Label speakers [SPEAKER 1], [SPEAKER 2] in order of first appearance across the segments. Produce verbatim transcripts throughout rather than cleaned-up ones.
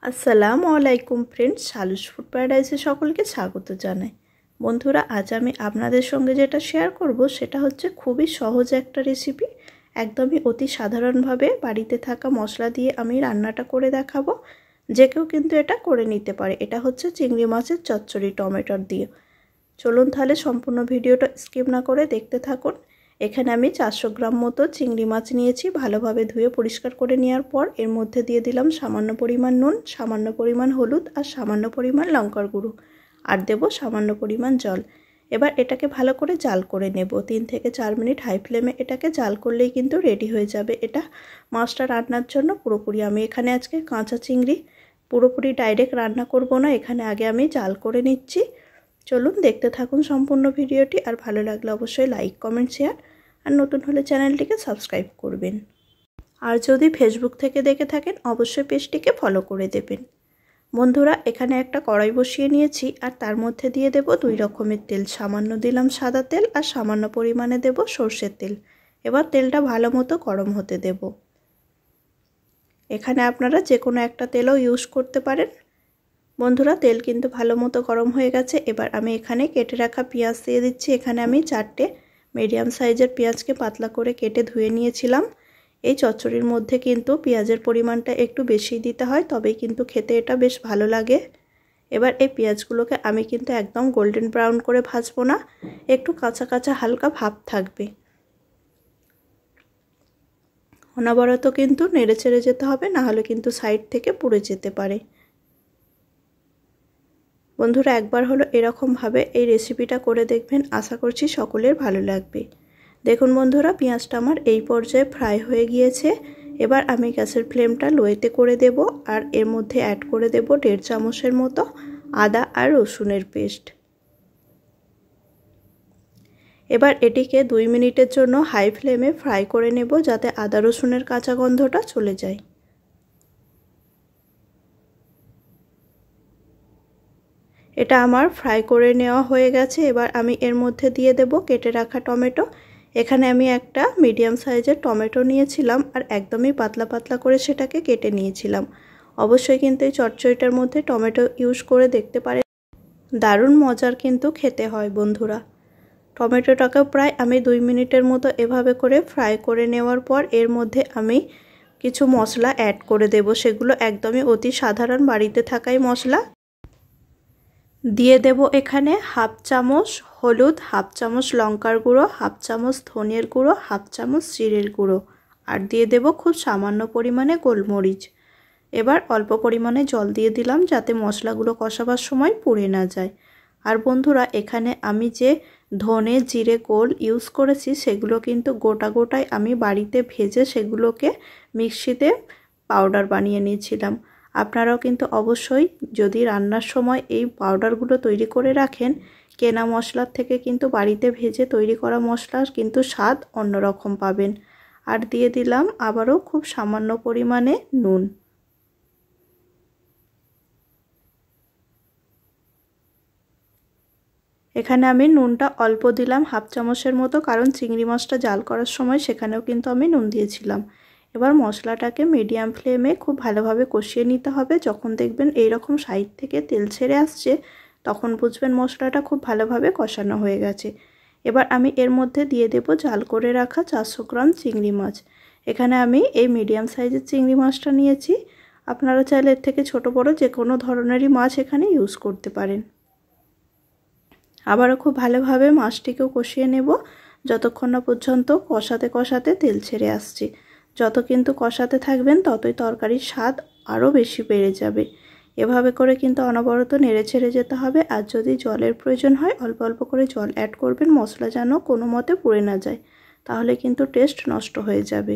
[SPEAKER 1] আসসালামু আলাইকুম friends, শালুস food প্যারাডাইসে সকলকে স্বাগত জানাই। বন্ধুরা, আজ আমি আপনাদের সঙ্গে যেটা শেয়ার করব সেটা হচ্ছে খুবই সহজ একটা রেসিপি। একদমই অতি সাধারণভাবে বাড়িতে থাকা মশলা দিয়ে আমি রান্নাটা করে দেখাবো। যে কেউ কিন্তু এটা করে নিতে পারে। এটা হচ্ছে চিংড়ি মাছের চচ্চড়ি টমেটোর দিয়ে। চলুন তাহলে সম্পূর্ণ ভিডিওটা স্কিপ না করে দেখতে থাকুন। এখানে আমি চারশো গ্রাম মতো চিংড়ি মাছ নিয়েছি। ভালোভাবে ধুয়ে পরিষ্কার করে নেওয়ার পর এর মধ্যে দিয়ে দিলাম সামান্য পরিমাণ নুন, সামান্য পরিমাণ হলুদ আর সামান্য পরিমাণ লঙ্কার গুঁড়ো, আর দেব সামান্য পরিমাণ জল। এবার এটাকে ভালো করে জাল করে নেব। তিন থেকে চার মিনিট হাই ফ্লেমে এটাকে জাল করলেই কিন্তু রেডি হয়ে যাবে। এটা মাছটা রান্নার জন্য পুরোপুরি, আমি এখানে আজকে কাঁচা চিংড়ি পুরোপুরি ডাইরেক্ট রান্না করব না, এখানে আগে আমি জাল করে নিচ্ছি। চলুন দেখতে থাকুন সম্পূর্ণ ভিডিওটি। আর ভালো লাগলে অবশ্যই লাইক কমেন্ট শেয়ার, আর নতুন হলে চ্যানেলটিকে সাবস্ক্রাইব করবেন। আর যদি ফেসবুক থেকে দেখে থাকেন অবশ্যই পেজটিকে ফলো করে দেবেন। বন্ধুরা, এখানে একটা কড়াই বসিয়ে নিয়েছি আর তার মধ্যে দিয়ে দেব দুই রকমের তেল। সামান্য দিলাম সাদা তেল আর সামান্য পরিমাণে দেব সর্ষের তেল। এবার তেলটা ভালো মতো গরম হতে দেব। এখানে আপনারা যে কোনো একটা তেলও ইউজ করতে পারেন। বন্ধুরা, তেল কিন্তু ভালো মতো গরম হয়ে গেছে। এবার আমি এখানে কেটে রাখা পেঁয়াজ দিয়ে দিচ্ছি। এখানে আমি চারটে মিডিয়াম সাইজের পেঁয়াজকে পাতলা করে কেটে ধুয়ে নিয়েছিলাম। এই চচ্চড়ির মধ্যে কিন্তু পেঁয়াজের পরিমাণটা একটু বেশি দিতে হয়, তবেই কিন্তু খেতে এটা বেশ ভালো লাগে। এবার এই পেঁয়াজগুলোকে আমি কিন্তু একদম গোল্ডেন ব্রাউন করে ভাজবো না, একটু কাঁচা কাঁচা হালকা ভাব থাকবে। অনবরত কিন্তু নেড়ে চেড়ে যেতে হবে, না হলে কিন্তু সাইড থেকে পুড়ে যেতে পারে। বন্ধুরা, একবার হলো এরকমভাবে এই রেসিপিটা করে দেখবেন, আশা করছি সকলের ভালো লাগবে। দেখুন বন্ধুরা, পেঁয়াজটা আমার এই পর্যায়ে ফ্রাই হয়ে গিয়েছে। এবার আমি গ্যাসের ফ্লেমটা লোয়েতে করে দেব আর এর মধ্যে অ্যাড করে দেব দেড় চামচের মতো আদা আর রসুনের পেস্ট। এবার এটিকে দুই মিনিটের জন্য হাই ফ্লেমে ফ্রাই করে নেব, যাতে আদা রসুনের কাঁচা গন্ধটা চলে যায়। এটা আমার ফ্রাই করে নেওয়া হয়ে গেছে। এবার আমি এর মধ্যে দিয়ে দেব কেটে রাখা টমেটো। এখানে আমি একটা মিডিয়াম সাইজের টমেটো নিয়েছিলাম আর একদমই পাতলা পাতলা করে সেটাকে কেটে নিয়েছিলাম। অবশ্যই কিন্তু এই চচ্চড়িটার মধ্যে টমেটো ইউজ করে দেখতে পারেন, দারুণ মজার কিন্তু খেতে হয় বন্ধুরা। টমেটোটাকে প্রায় আমি দুই মিনিটের মতো এভাবে করে ফ্রাই করে নেওয়ার পর এর মধ্যে আমি কিছু মশলা অ্যাড করে দেব। সেগুলো একদমই অতি সাধারণ বাড়িতে থাকাই মশলা। দিয়ে দেব এখানে হাফ চামচ হলুদ, হাফ চামচ লঙ্কার গুঁড়ো, হাফ চামচ ধনের গুঁড়ো, হাফ চামচ জিরের গুঁড়ো, আর দিয়ে দেব খুব সামান্য পরিমাণে গোলমরিচ। এবার অল্প পরিমাণে জল দিয়ে দিলাম, যাতে মশলাগুলো কষাবার সময় পুড়ে না যায়। আর বন্ধুরা, এখানে আমি যে ধনে জিরে গোল ইউজ করেছি সেগুলো কিন্তু গোটা গোটায় আমি বাড়িতে ভেজে সেগুলোকে মিক্সিতে পাউডার বানিয়ে নিয়েছিলাম। আপনারাও কিন্তু অবশ্যই যদি রান্নার সময় এই পাউডারগুলো তৈরি করে রাখেন, কেনা মশলার থেকে কিন্তু বাড়িতে ভেজে তৈরি করা মশলার কিন্তু স্বাদ অন্যরকম পাবেন। আর দিয়ে দিলাম আবারও খুব সামান্য পরিমাণে নুন। এখানে আমি নুনটা অল্প দিলাম, হাফ চামচের মতো, কারণ চিংড়ি মাছটা জাল করার সময় সেখানেও কিন্তু আমি নুন দিয়েছিলাম। এবার মশলাটাকে মিডিয়াম ফ্লেমে খুব ভালোভাবে কষিয়ে নিতে হবে। যখন দেখবেন এইরকম সাইড থেকে তেল ছেড়ে আসছে, তখন বুঝবেন মশলাটা খুব ভালোভাবে কষানো হয়ে গেছে। এবার আমি এর মধ্যে দিয়ে দেব জাল করে রাখা চারশো গ্রাম চিংড়ি মাছ। এখানে আমি এই মিডিয়াম সাইজের চিংড়ি মাছটা নিয়েছি। আপনারা চাইলে এর থেকে ছোট বড় যে কোনো ধরনেরই মাছ এখানে ইউজ করতে পারেন। আবারও খুব ভালোভাবে মাছটিকেও কষিয়ে নেব, যতক্ষণ না পর্যন্ত কষাতে কষাতে তেল ছেড়ে আসছে। যত কিন্তু কষাতে থাকবেন ততই তরকারির স্বাদ আরও বেশি বেড়ে যাবে। এভাবে করে কিন্তু অনবরত নেড়ে ছেড়ে যেতে হবে। আর যদি জলের প্রয়োজন হয় অল্প অল্প করে জল অ্যাড করবেন, মশলা যেন কোনো মতে পুড়ে না যায়, তাহলে কিন্তু টেস্ট নষ্ট হয়ে যাবে।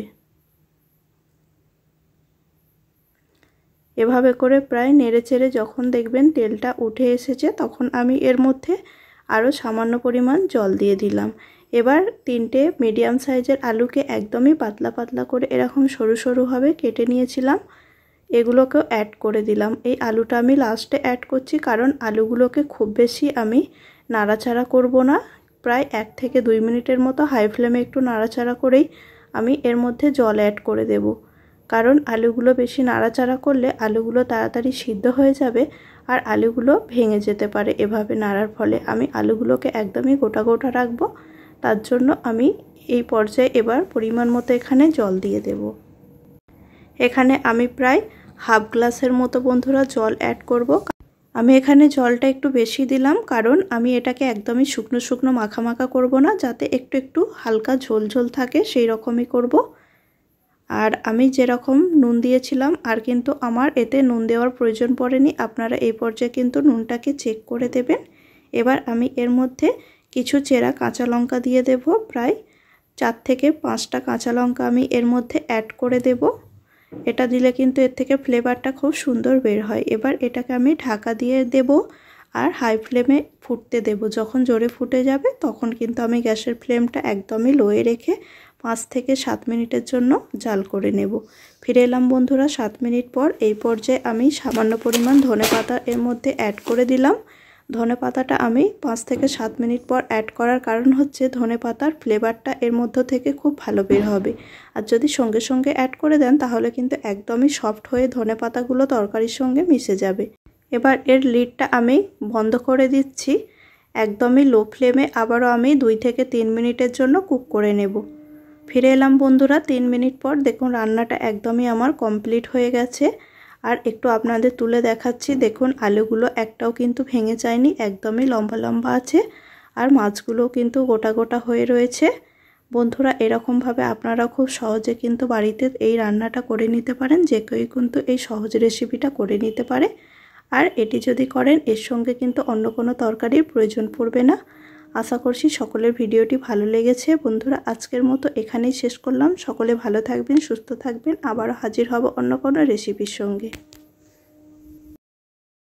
[SPEAKER 1] এভাবে করে প্রায় নেড়ে চেড়ে যখন দেখবেন তেলটা উঠে এসেছে, তখন আমি এর মধ্যে আরও সামান্য পরিমাণ জল দিয়ে দিলাম। এবার তিনটে মিডিয়াম সাইজের আলুকে একদমই পাতলা পাতলা করে এরকম সরু সরুভাবে কেটে নিয়েছিলাম, এগুলোকেও অ্যাড করে দিলাম। এই আলুটা আমি লাস্টে অ্যাড করছি, কারণ আলুগুলোকে খুব বেশি আমি নাড়াচাড়া করব না। প্রায় এক থেকে দুই মিনিটের মতো হাই ফ্লেমে একটু নাড়াচাড়া করেই আমি এর মধ্যে জল অ্যাড করে দেব। কারণ আলুগুলো বেশি নাড়াচাড়া করলে আলুগুলো তাড়াতাড়ি সিদ্ধ হয়ে যাবে আর আলুগুলো ভেঙে যেতে পারে এভাবে নাড়ার ফলে। আমি আলুগুলোকে একদমই গোটা গোটা রাখবো, তার জন্য আমি এই পর্যায়ে এবার পরিমাণ মতো এখানে জল দিয়ে দেব। এখানে আমি প্রায় হাফ গ্লাসের মতো বন্ধুরা জল অ্যাড করব। আমি এখানে জলটা একটু বেশি দিলাম, কারণ আমি এটাকে একদমই শুকনো শুকনো মাখা মাখা করব না, যাতে একটু একটু হালকা ঝোল ঝোল থাকে সেই রকমই করব। আর আমি যেরকম নুন দিয়েছিলাম আর কিন্তু আমার এতে নুন দেওয়ার প্রয়োজন পড়েনি, আপনারা এই পর্যায়ে কিন্তু নুনটাকে চেক করে দেবেন। এবার আমি এর মধ্যে কিছু চেরা কাঁচা লঙ্কা দিয়ে দেব, প্রায় চার থেকে পাঁচটা কাঁচা লঙ্কা আমি এর মধ্যে অ্যাড করে দেব। এটা দিলে কিন্তু এর থেকে ফ্লেভারটা খুব সুন্দর বের হয়। এবার এটাকে আমি ঢাকা দিয়ে দেব আর হাই ফ্লেমে ফুটতে দেব। যখন জোরে ফুটে যাবে তখন কিন্তু আমি গ্যাসের ফ্লেমটা একদমই লোয়ে রেখে পাঁচ থেকে সাত মিনিটের জন্য জাল করে নেব। ফিরে এলাম বন্ধুরা সাত মিনিট পর। এই পর্যায়ে আমি সামান্য পরিমাণ ধনেপাতা এর মধ্যে অ্যাড করে দিলাম। ধনেপাতাটা আমি পাঁচ থেকে সাত মিনিট পর অ্যাড করার কারণ হচ্ছে ধনেপাতার ফ্লেভারটা এর মধ্য থেকে খুব ভালো বের হবে। আর যদি সঙ্গে সঙ্গে অ্যাড করে দেন তাহলে কিন্তু একদমই সফট হয়ে ধনেপাতাগুলো তরকারির সঙ্গে মিশে যাবে। এবার এর লিডটা আমি বন্ধ করে দিচ্ছি, একদমই লো ফ্লেমে আবারও আমি দুই থেকে তিন মিনিটের জন্য কুক করে নেব। ফিরে এলাম বন্ধুরা তিন মিনিট পর। দেখুন রান্নাটা একদমই আমার কমপ্লিট হয়ে গেছে। আর একটু আপনাদের তুলে দেখাচ্ছি, দেখুন আলুগুলো একটাও কিন্তু ভেঙে যায়নি, একদমই লম্বা লম্বা আছে। আর মাছগুলো কিন্তু গোটা গোটা হয়ে রয়েছে। বন্ধুরা এরকমভাবে আপনারা খুব সহজে কিন্তু বাড়িতে এই রান্নাটা করে নিতে পারেন, যে কেউ কিন্তু এই সহজ রেসিপিটা করে নিতে পারে। আর এটি যদি করেন এর সঙ্গে কিন্তু অন্য কোনো তরকারির প্রয়োজন পড়বে না। আশা করছি সকলের ভিডিওটি ভালো লেগেছে। বন্ধুরা আজকের মতো এখানেই শেষ করলাম। সকলে ভালো থাকবেন, সুস্থ থাকবেন, আবারও হাজির হব অন্য কোনো রেসিপির সঙ্গে।